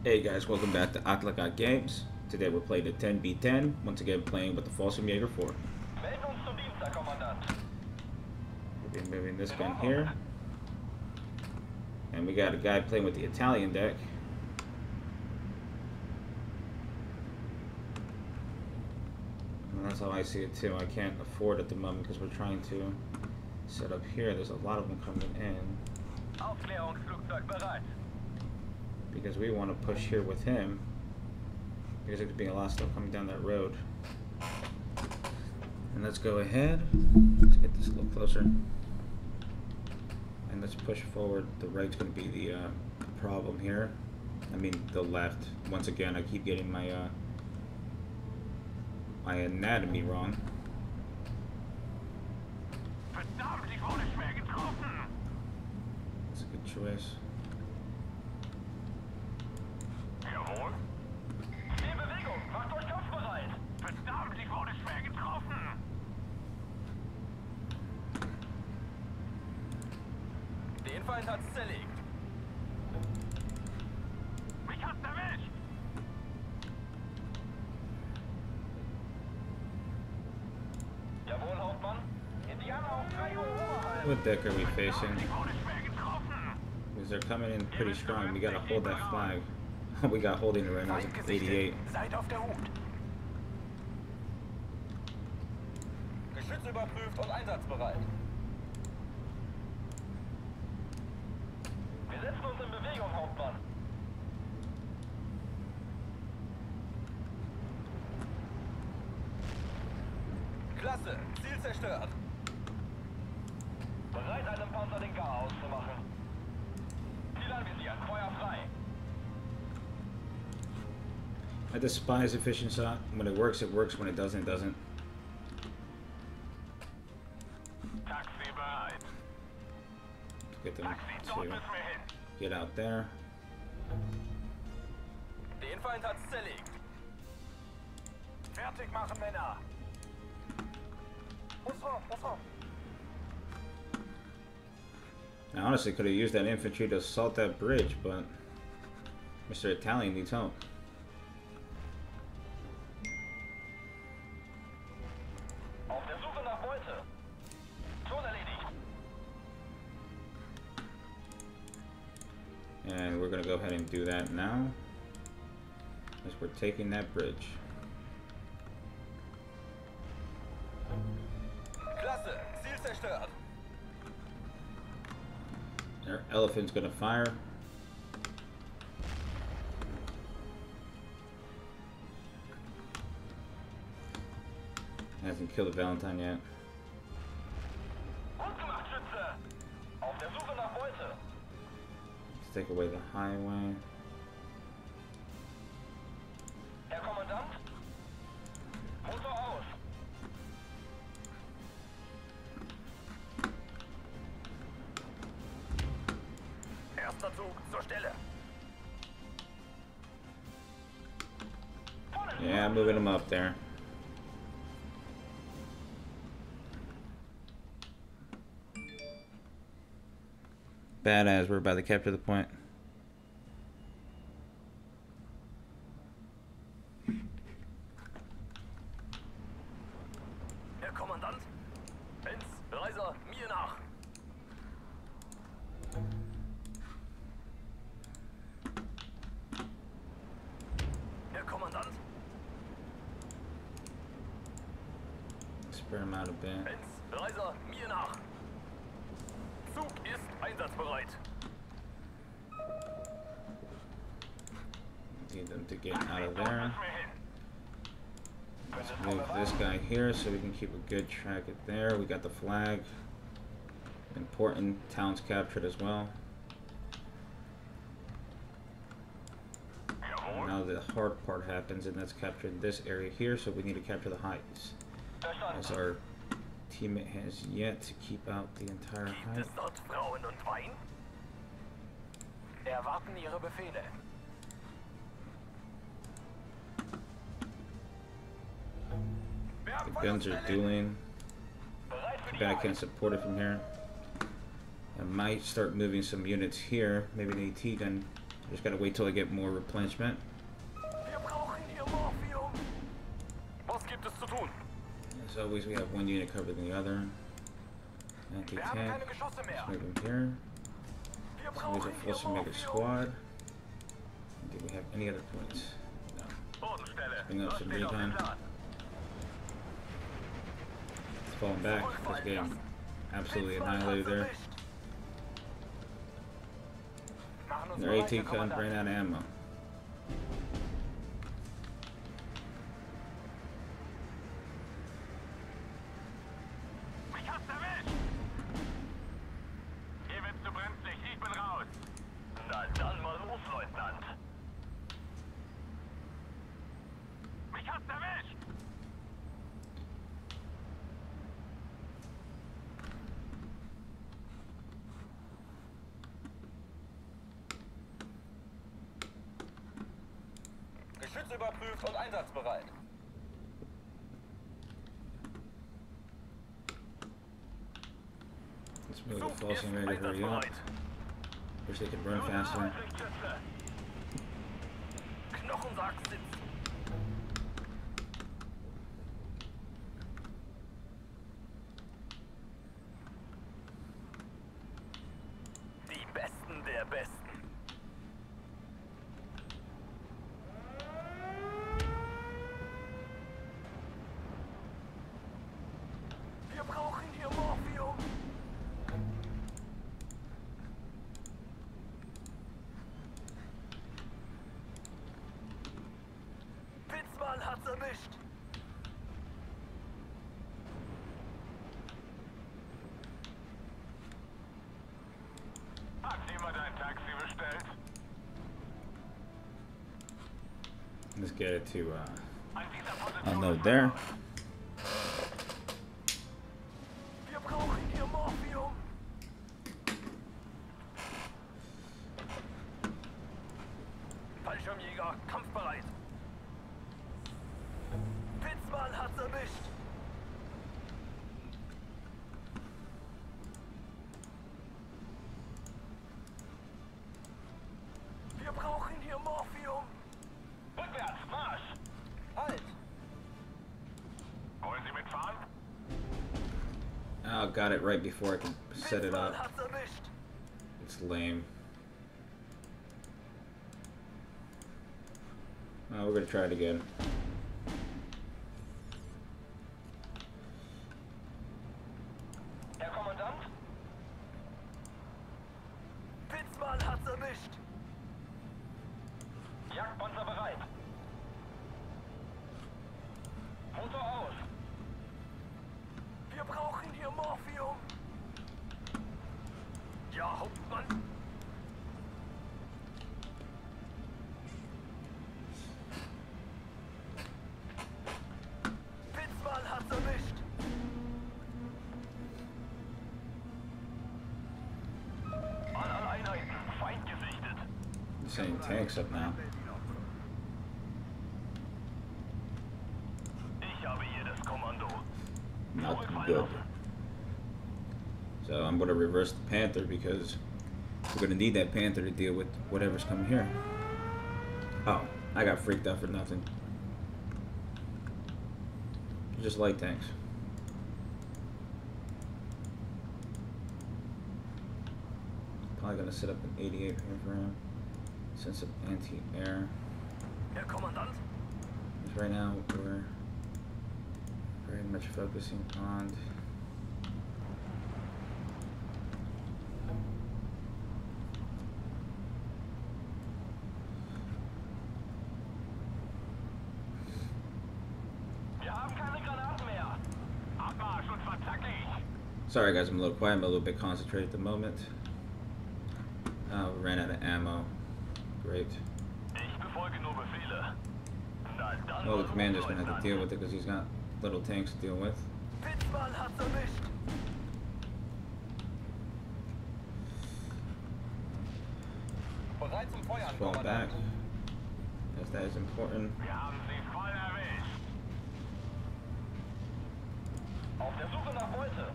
Hey guys, welcome back to Alot Games. Today we're playing a 10v10, once again playing with the Fallschirmjäger 4. We'll be moving this gun here. And we got a guy playing with the Italian deck. And that's how I see it too. I can't afford at the moment because we're trying to set up here. There's a lot of them coming in. Because we want to push here with him. Because there could be a lot of stuff coming down that road. And let's go ahead. Let's get this a little closer. And let's push forward. The right's going to be the problem here. I mean the left. Once again, I keep getting my my anatomy wrong. That's a good choice. Den Feind hat's zerlegt. Mich hat's erwischt. Jawohl, Hauptmann. Indianer auf 3 Uhr Oberhalb. What deck are we facing? Because they're coming in pretty strong. We gotta hold that flag. We got holding it right now. It's 88. Seid auf der Hut. Geschütz überprüft und einsatzbereit. Wir setzen uns in Bewegung, Hauptmann. Klasse, Ziel zerstört. Bereit, einem Panzer den Gar auszumachen. Ziel anvisiert, Feuer frei. I despise efficiency. When it works, it works. When it doesn't, it doesn't. Taxi bereit. Get them to get out there. Den Feind hat's zerlegt. Fertig machen, Männer. I honestly could have used that infantry to assault that bridge, but Mr. Italian needs help. Auf der Suche nach Beute. Schon erledigt. And we're going to go ahead and do that now. As we're taking that bridge. Klasse, Ziel zerstört. Our elephant's going to fire. Hasn't killed a Valentine yet. Gut gemacht, Schütze. Auf der Suche nach Beute. Let's take away the highway. Herr Kommandant. Motor aus. Erster Zug zur Stelle. Yeah, I'm moving him up there. Badass, we're about to capture the point. Herr Kommandant. Benz, Reiser, mir nach. Herr Kommandant. Spare him out a bit. Benz, Reiser, mir nach. Zug ist einsatzbereit. Need them to get out of there. Let's move this guy here so we can keep a good track of there. We got the flag. Important. Towns captured as well. And now the hard part happens, and that's capturing this area here, so we need to capture the heights. As our teammate has yet to keep out the entire height. Gibt es dort Frauen und Wein? Erwarten Ihre Befehle. The guns are dueling. I can't support it from here. I might start moving some units here. Maybe an AT gun Just gotta wait till I get more replenishment. Wir brauchen hier Morphium. Was gibt es zu tun? As always, we have one unit covering the other. Wir haben Anti-tank. keine Geschosse mehr. Let's move him here. Wir So there's brauchen a hier Fallschirmjäger Morphium. squad. Do we have any other points? No. Bodenstelle. Bring up Was some steht auf dem recon. Plan? It's falling back. It's getting absolutely annihilated there. Machen uns Their bereit, 18 Herr gun Kommandant. ran out of ammo. Mich hat's erwischt! Hier wird's zu brenzlig, ich bin raus. Na dann mal los, Leutnant. Mich hat's erwischt! Geschütz überprüft und einsatzbereit. Let's move the Fallschirmjäger to hurry up. Wish they could run faster. Knochensack sitzt. Die Besten der Besten. Wir brauchen hier Morphium. Witzmann hat's erwischt. Hat jemand ein Taxi bestellt? Let's get it to An dieser Position. unload there. Wir brauchen hier Morphium. Fallschirmjäger, kampfbereit. Witzmann hat's erwischt. Wir brauchen hier Morphium. Rückwärts, Marsch! Halt! Wollen Sie mitfahren? Oh, got it right before I can set it Witzmann up. hat's erwischt. It's lame. We're gonna try it again. Herr Kommandant? Witzmann hat's erwischt. Jagdpanzer bereit. Motor aus. Wir brauchen hier Morphium. Ja, Hauptmann. Witzmann hat's erwischt. Alle Einheiten, Feind gesichtet. Sending tanks up now. Ich habe hier das Kommando. Not good. So I'm gonna reverse the Panther because we're gonna need that Panther to deal with whatever's coming here. Oh, I got freaked out for nothing. Just light tanks. Probably gonna set up an 88 here for him. Send some anti-air. Herr Kommandant? Because right now we're very much focusing on Wir haben keine Granaten mehr. Abmarsch und verzackig. Sorry guys, I'm a little quiet, I'm a little bit concentrated at the moment. We ran out of ammo. Great. Ich befolge nur Befehle. Na dann Well, the mal commander's los, gonna have to Leutnant. deal with it because he's got little tanks to deal with. Witzmann hat's erwischt. Bereit zum Feuern, Fall back. Kommandant. Yes, that is important. Wir haben sie voll erwischt. Auf der Suche nach Beute.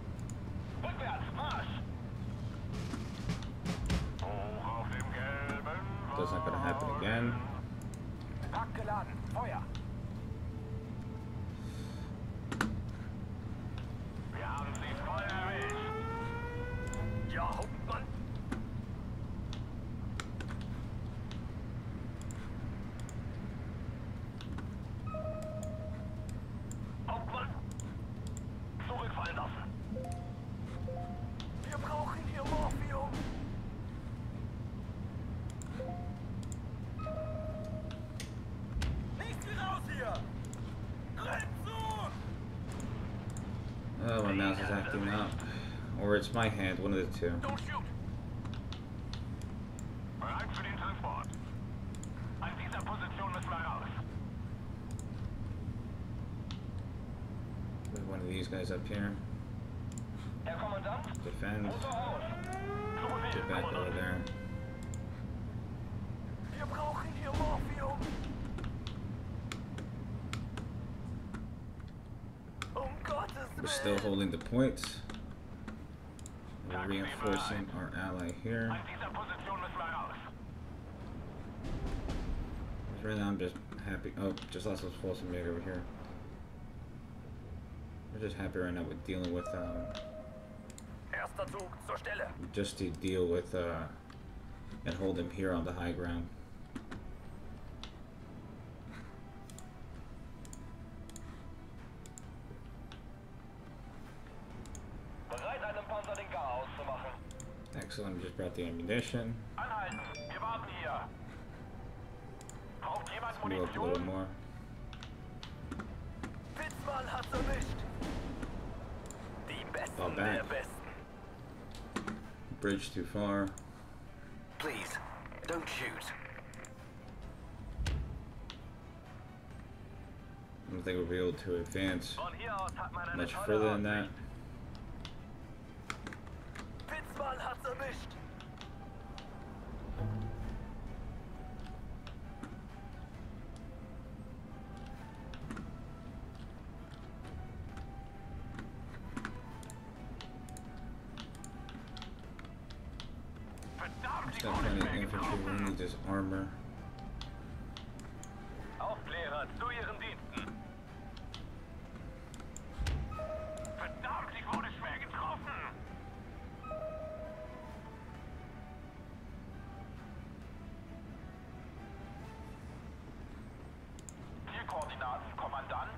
Rückwärts, Marsch. Hoch auf dem gelben Does that's not going to happen again. Abgeladen. Feuer. Wir haben sie voll erwischt. Ja, Hauptmann. Hauptmann. Zurückfallen lassen. Wir brauchen hier Morphium. Nichts wie raus hier. Rennt zu. Oh, my mouse is acting up. Or it's my hand, one of the two. Don't shoot. Bereit für den Transport. An dieser Position müssen wir raus. There's one of these guys up here. Herr Kommandant. Defend. Motor aus. Zu Befehl, Get back over Kommandant. there. Wir brauchen hier Morphium. Gottes We're still holding the points. We're reinforcing our ally here. An dieser Position müssen wir raus. Right now I'm just happy. Oh, just lost those Fallschirmjäger over here. We're just happy right now with dealing with Erster Zug zur Stelle. just to deal with and hold him here on the high ground. Bereit, einem Panzer den Garaus zu machen. Excellent, just brought the ammunition. Anhalten, wir warten hier. Braucht jemand Move up a little Munition? more. Pitzmann hat's erwischt. Die Fall Besten back. der Besten. Bridge too far. Please, don't shoot. I don't think we'll be able to advance Von hier aus hat man eine much tolle further than that. Aussicht. Pitzmann hat's erwischt. Verdammt, die Got Kunde plenty of schwer infantry. We getroffen. need this armor. Aufklärer zu ihren Diensten. Verdammt, ich wurde schwer getroffen. Zielkoordinaten, Kommandant.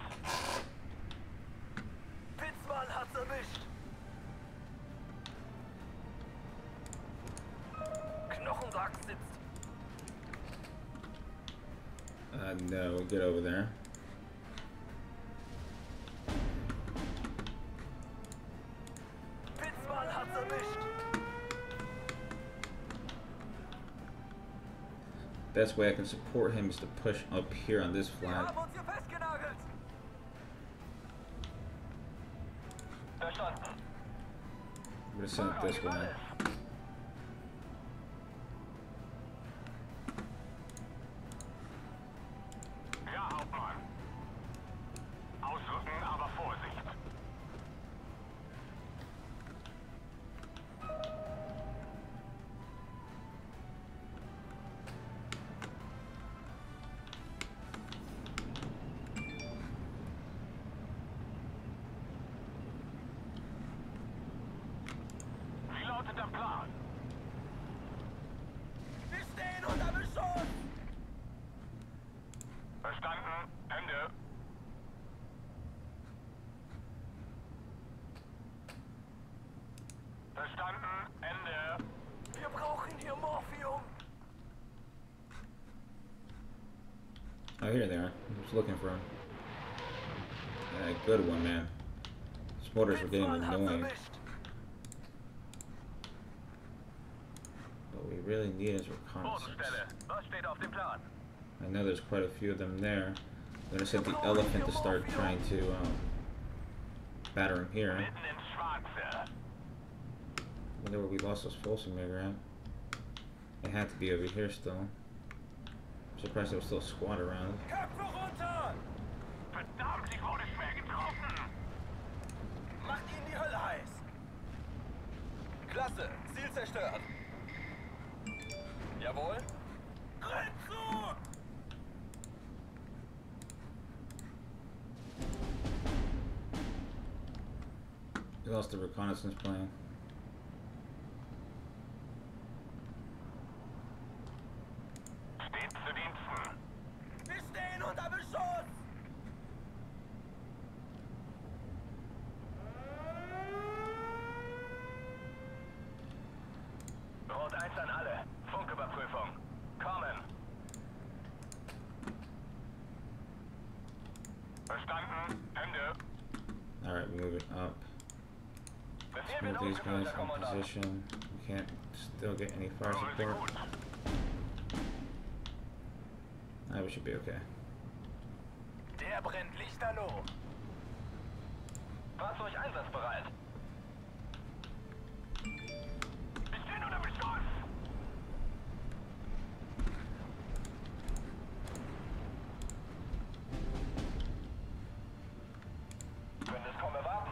Pitzmann hat's erwischt. Knochensack sitzt. No, we'll get over there. Pitzmann hat's erwischt. Best way I can support him is to push up here on this Wir flag. haben uns hier festgenagelt. Verstanden. I'm gonna send it this way. Ja, Hauptmann. Ausrücken, aber Vorsicht. Wie lautet der Plan? Wir stehen unter Beschuss! Verstanden. Ende. Verstanden. Ende. Wir brauchen hier Morphium. Oh, here they are. I was looking for him. Yeah, good one, man. These mortars were getting Pitzmann hat's annoying. erwischt. What we really need is reconnaissance. Bodenstelle. Was steht auf dem Plan? I know there's quite a few of them there. I'm gonna send the elephant to start trying to batter him here. Mitten ins Schwarze. I wonder where we lost those Fallschirmjäger at. They had to be over here still. I'm surprised there was still a squad around. Köpfe runter! Verdammt, ich wurde schwer getroffen! Macht ihnen die Hölle heiß! Klasse, Ziel zerstört! Jawohl. Tritt zu! We lost the reconnaissance plane. Steht zu Diensten. Wir stehen unter Beschuss! Rot 1 an alle. Funküberprüfung. Kommen. Verstanden. Ende. Alright, we move it up. Befehl Move wird these ausgeführt, guys Herr in Kommandant. position. We can't still get any fire support. We should be okay. Der brennt lichterloh. Fahrzeug einsatzbereit. Wir stehen unter Beschuss. Können es kaum erwarten.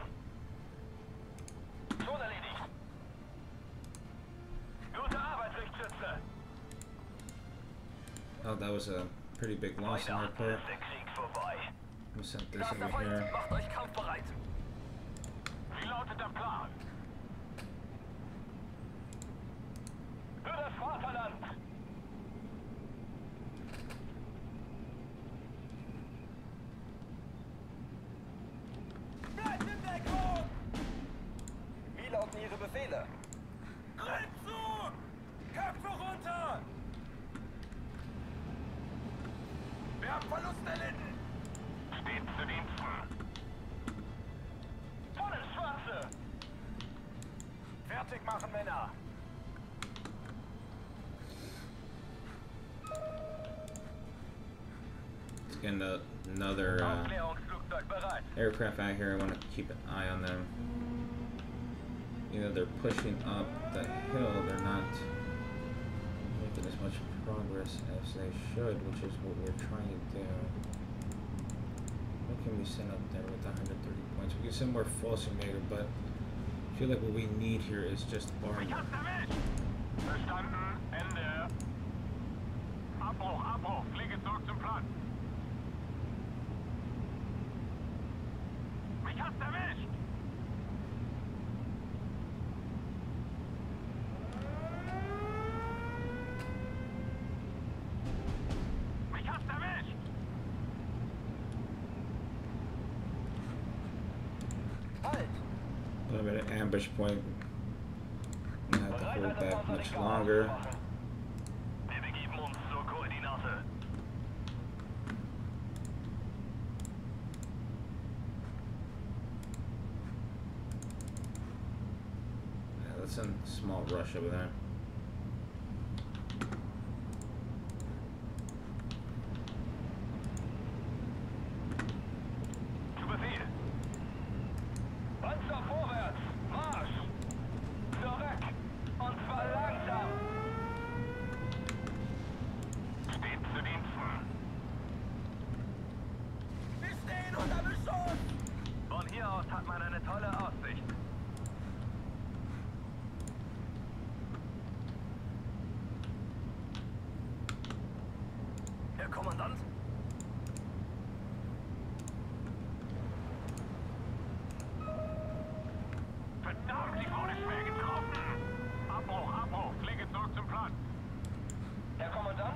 Schon erledigt. Gute Arbeit, Lichtschütze. Oh, that was a pretty big loss on our part. Der Krieg vorbei. We sent this over here. Macht euch kampfbereit. Wie lautet der Plan? Für das Vaterland! Bleibt in Deckung! Wie lauten Ihre Befehle? Tritt zu! Köpfe runter! Wir haben Verlust erlitten! Steht zu Diensten! Voll ins Schwarze! Fertig machen, Männer! Let's get another Aufklärungsflugzeug bereit! aircraft out here. I want to keep an eye on them. You know, they're pushing up the hill. They're not making as much progress as they should, which is what we're trying to do. What can we send up there with 130 points? We can send more Fallschirmjäger, but I feel like what we need here is just armor. Verstanden. Ende. Abbruch, Abbruch. Fliege zurück zum Platz. Mich hat's erwischt. Mich hat's erwischt. Halt. I'm at an ambush point. I'm gonna have to hold back much longer. Wir begeben uns zur Koordinate. Yeah, let's send a small rush over there. Zu Befehl. Panzer vorwärts. Marsch. Zurück. Und zwar langsam. Steht zu Diensten. Wir stehen unter Beschuss. Von hier aus hat man eine tolle Aussicht. Herr Kommandant? Verdammt, ich wurde schwer getroffen. Abbruch, Abbruch. Fliege zurück zum Platz. Herr Kommandant?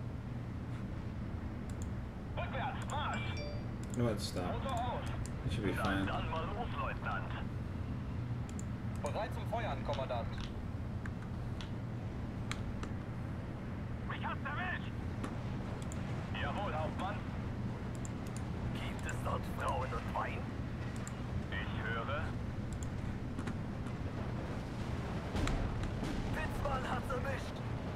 Rückwärts, Marsch. No, let's stop. Motor aus. It should be fine. Dann mal Rufleutnant. Bereit zum Feuern, Kommandant. Mich hat's erwischt. Jawohl, Hauptmann. Gibt es dort Frauen und Wein? Ich höre. Witzmann hat's erwischt.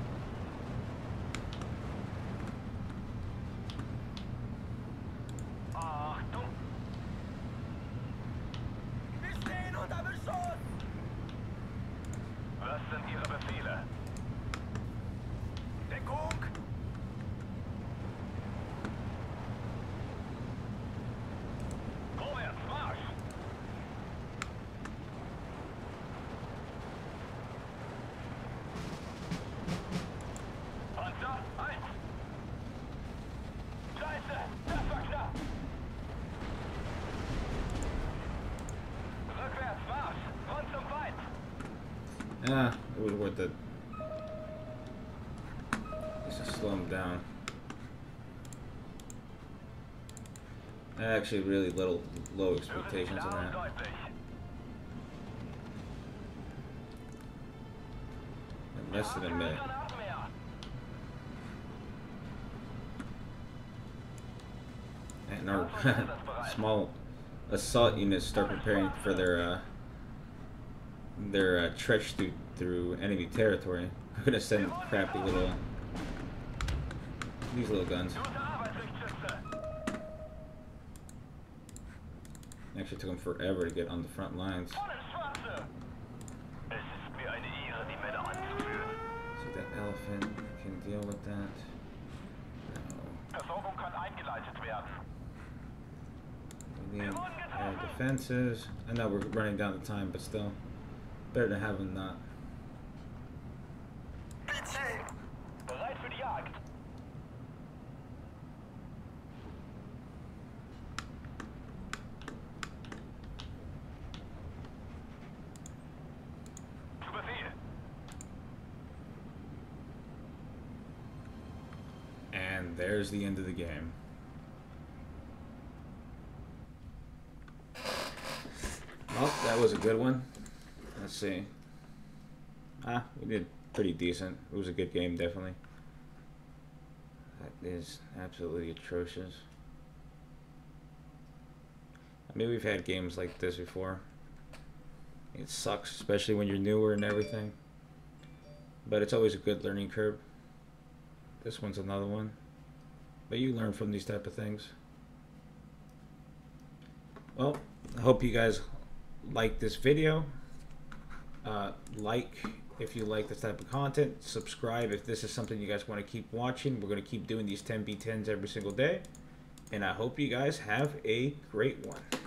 Achtung! Wir stehen unter Beschuss! Was sind Ihre Befehle? Deckung! Ah, it was worth it. Just to slow him down. I actually really low expectations on that. In less than a minute. And our small assault units start preparing for their trek through enemy territory. I'm gonna send crappy these little guns. Actually took them forever to get on the front lines. See that elephant can deal with that. No. We need air defenses. I know we're running down the time, but still, better than having not. And there's the end of the game. Well, that was a good one. Let's see. We did pretty decent. It was a good game, definitely. That is absolutely atrocious. I mean, we've had games like this before. It sucks, especially when you're newer and everything. But it's always a good learning curve. This one's another one. But you learn from these type of things. Well, I hope you guys like this video. Like if you like this type of content. Subscribe if this is something you guys want to keep watching. We're going to keep doing these 10v10s every single day. And I hope you guys have a great one.